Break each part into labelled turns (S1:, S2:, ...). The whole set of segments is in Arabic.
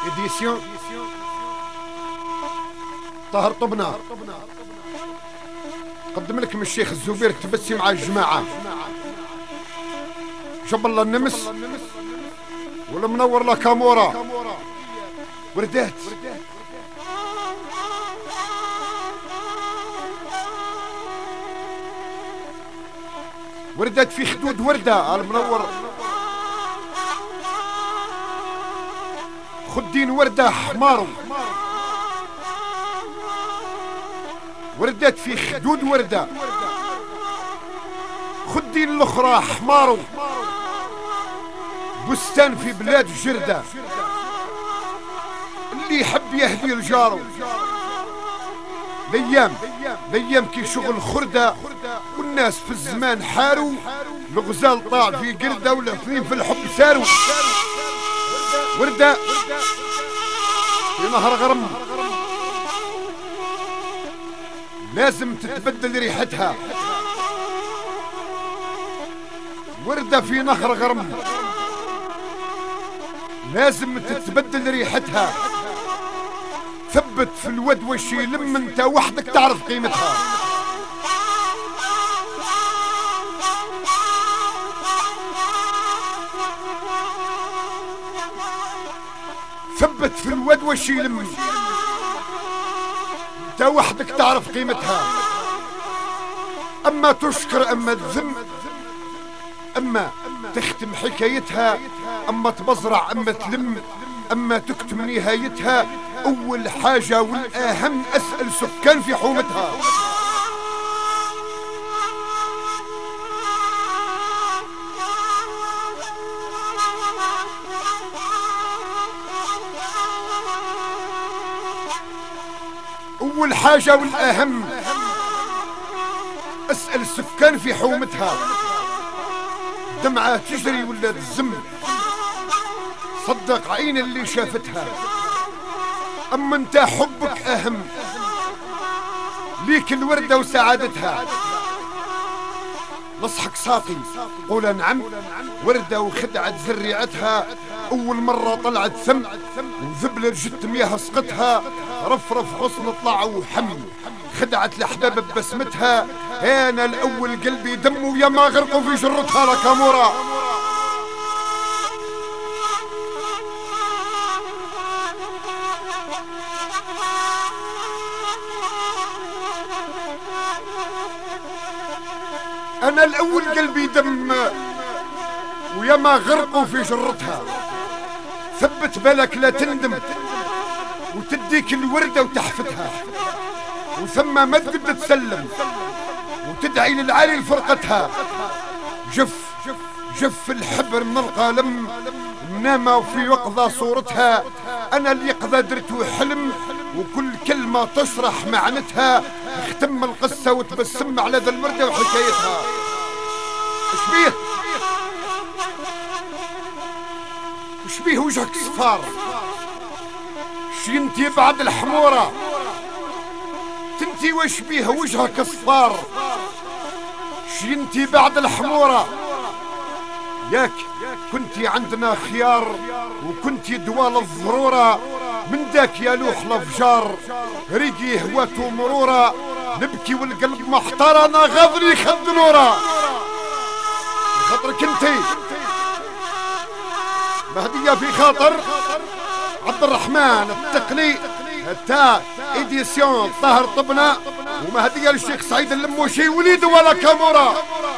S1: إديسيون طاهر طبنا. قدم لكم الشيخ الزبير تبسي مع الجماعة جاب الله النمس والمنور لا كامورا وردات وردات في خدود وردة المنور خدين وردة حمارو وردات في خدود وردة خدين الاخرى حمارو بستان في بلاد جردة اللي يحب يهدي لجارو الايام كي شغل خردة والناس في الزمان حارو الغزال طاع في قردة والاثنين في الحب سارو وردة في نهر غرم لازم تتبدل ريحتها. وردة في نهر غرم لازم تتبدل ريحتها. ثبت في الود وشي لم انت وحدك تعرف قيمتها. ثبت في الود وشي لم انت وحدك تعرف قيمتها. اما تشكر اما تذم اما تختم حكايتها اما تبزرع اما تلم اما تكتم نهايتها. اول حاجة والاهم اسأل سكان في حومتها. اول حاجة والاهم اسأل السكان في حومتها. دمعة تجري ولا تزم صدق عين اللي شافتها. اما انت حبك اهم ليك الوردة وسعادتها. نصحك ساقي قول نعم وردة وخدعت زريعتها. اول مرة طلعت ثم وذبل رجت مياه سقتها. رفرف غصن طلع وحمي خدعت الاحباب ببسمتها. انا الاول قلبي دم ويا ما غرقوا في جرتها لا كامورا. انا الاول قلبي دم ويا ما غرقوا في جرتها. ثبت بالك لا تندم وتديك الوردة وتحفتها. وثم ما تقد تسلم وتدعي للعالي لفرقتها. جف الحبر من القلم نامة وفي وقضة صورتها. انا اليقظة درت حلم وكل كلمة تشرح معنتها. اختم القصة وتبسم على ذا الوردة وحكايتها. وشبيه وجهك صفار شينتي بعد الحمورة تنتي وشبيه وجهك صفار شينتي بعد الحمورة. ياك كنتي عندنا خيار وكنتي دوال الضرورة. من داك يا لوح الافجار ريقي هواته مرورة. نبكي والقلب محتار انا غاضري خد نورة. خاطرك انتي مهدية في خاطر عبد الرحمن التقلي تا إديسيون طاهر طبنا ومهدية للشيخ سعيد اللموشي وليد ولا كامورا.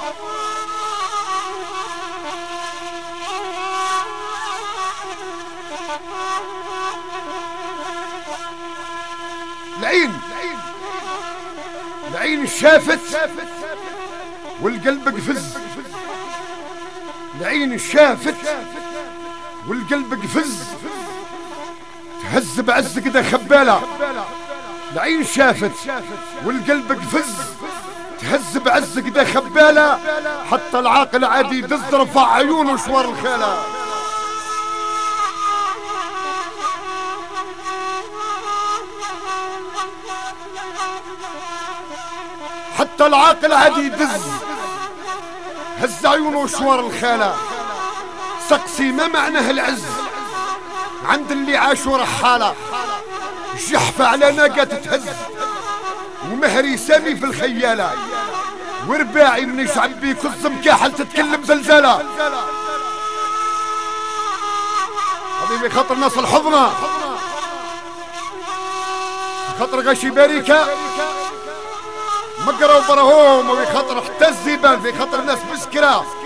S1: العين شافت والقلب قفز. العين شافت والقلب قفز تهز بعز كده خبالة. العين شافت والقلب قفز تهز بعز كده خبالة. حتى العاقل عادي يدز رفع عيونه شوار الخالة. حتى العاقل عادي يدز هز عيونه شوار الخالة. سقسي ما معناه العز عند اللي عاشوا رحالة، جحفة على ناقة تتهز، ومهري سامي في الخيالة، ورباعي من يشعب بيك الزمكاحل تتكلم زلزالة. حبيبي خاطر ناس الحضنة، خاطر غاشي باريكا مقرا وبرهوم، وبخاطر حتى الزبال، بخاطر ناس بسكرة